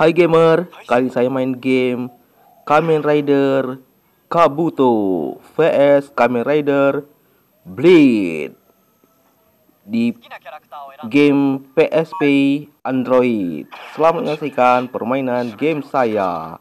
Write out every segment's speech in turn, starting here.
Hai gamer, kali saya main game Kamen Rider Kabuto vs Kamen Rider Blade di game PSP Android. Selamat menyaksikan permainan game saya.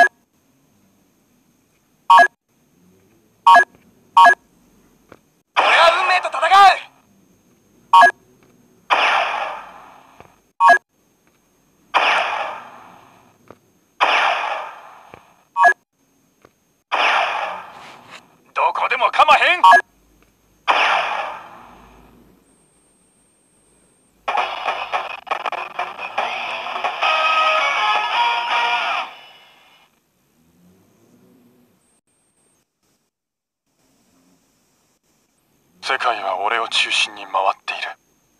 世界は俺を中心に回っている。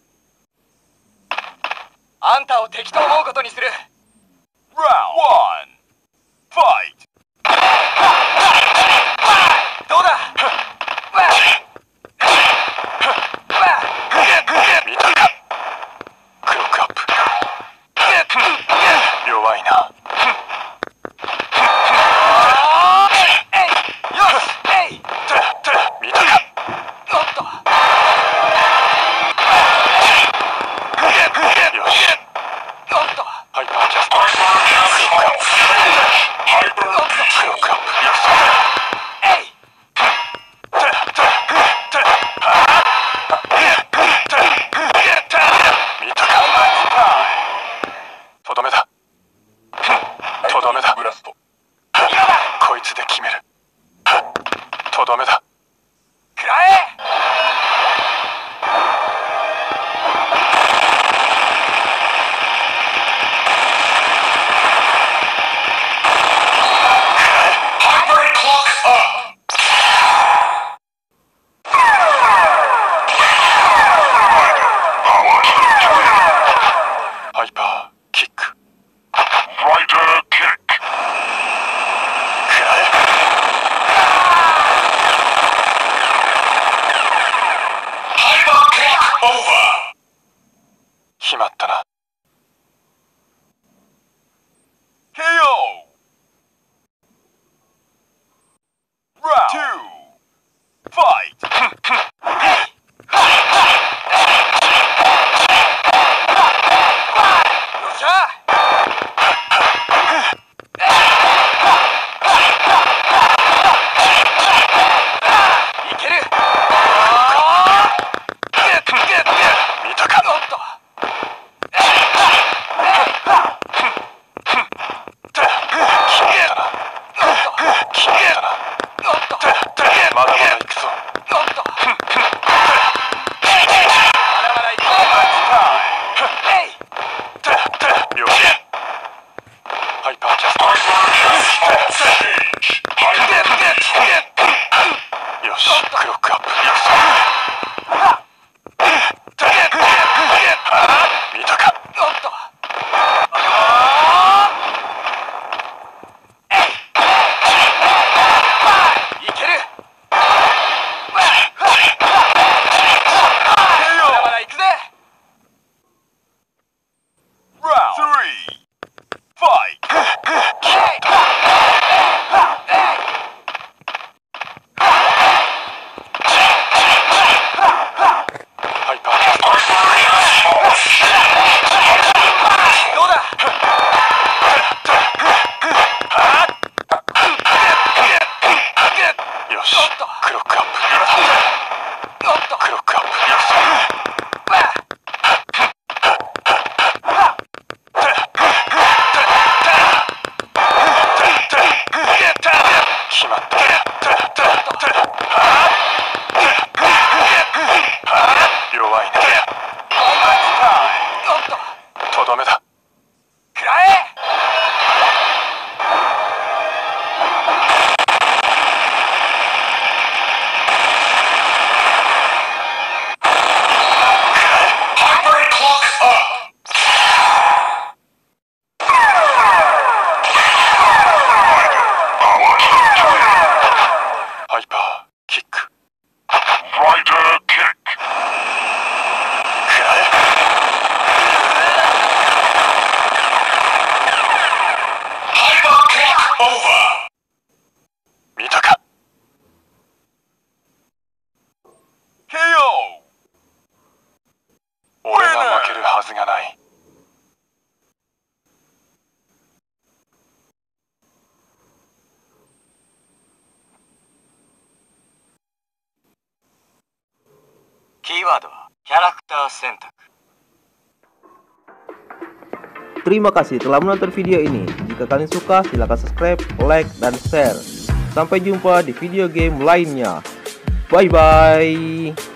あんたを敵と思うことにする。 ラウンド1ファイト。 どうだ。 見たか。クロックアップ。弱いな。見たか。ハイパージャスト。クロックアップ。クロックアップ。見たか。とどめだ。とどめだ。こいつで決める。とどめだ。 くらえ。 ハイパーキック。決まったな。KO。ラウンド2ファイト。見たか。まだまだ行くぞ。よし。ハイパーキャスト。よし、クロックアップ。見たか。 いける。 クロックアップ。クロックアップ。決まった。弱いね。とどめだ。 くらえ。 キーワードはキャラクター選択。 Terima kasih telah menonton video ini. Jika kalian suka, silahkan subscribe, like, dan share. Sampai jumpa di video game lainnya. Bye-bye.